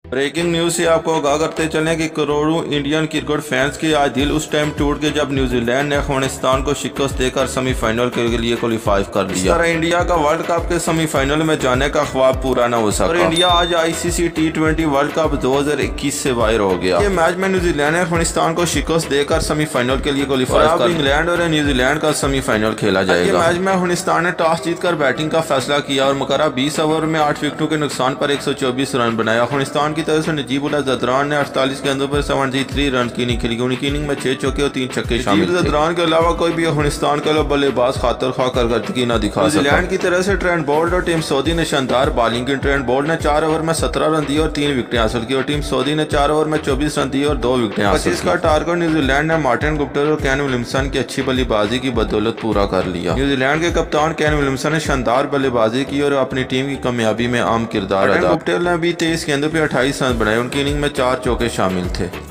Breaking news से आपको आगाह करते चलें कि करोड़ों इंडियन क्रिकेट फैंस के आज दिल उस टाइम टूट के जब न्यूजीलैंड ने अफगानिस्तान को शिकस्त देकर सेमीफाइनल के लिए क्वालिफाई कर लिया। इस तरह इंडिया का वर्ल्ड कप के सेमीफाइनल में जाने का ख्वाब पूरा न हो सका और इंडिया आज आईसीसी T20 वर्ल्ड कप 2021 से बाहर हो गया। ये मैच में न्यूजीलैंड ने अफगानिस्तान को शिकस्त देकर सेमीफाइनल के लिए क्वालिफाई कर इंग्लैंड और न्यूजीलैंड का सेमीफाइनल खेला जाएगा। मैच में अफगानिस्तान ने टॉस जीतकर बैटिंग का फैसला किया और मुकर्रर 20 ओवर में 8 विकेटों के नुकसान पर 124 रन बनाया। अफगानिस्तान की तरफ से नजीबुल्लाह ज़दरान ने 48 गेंदों पर 73 रन की इनिंग खेली। उनकी इनिंग में 6 चौके और 3 छक्के शामिल थे। ज़दरान के अलावा कोई भी अफगानिस्तान के बल्लेबाज खातर खा कारकर्दगी न दिखा सका। न्यूजीलैंड की तरफ से ट्रेंट बोल्ट और टीम सऊदी ने शानदार बॉलिंग की। ट्रेंट बोल्ट ने 4 ओवर में 17 रन दिए और 3 विकेटें हासिल की और टीम सऊदी ने 4 ओवर में 24 रन दिए और 2 विकेटें हासिल की। इसका टारगेट न्यूजीलैंड ने मार्टिन गुप्टिल और केन विलियमसन की अच्छी बल्लेबाजी की बदौलत पूरा कर लिया। न्यूजीलैंड के कप्तान केन विलियमसन ने शानदार बल्लेबाजी की और अपनी टीम की कामयाबी में अहम किरदार अदा। गुप्टिल ने भी 23 गेंदों पर 28 रन बनाए। उनकी इनिंग में 4 चौके शामिल थे।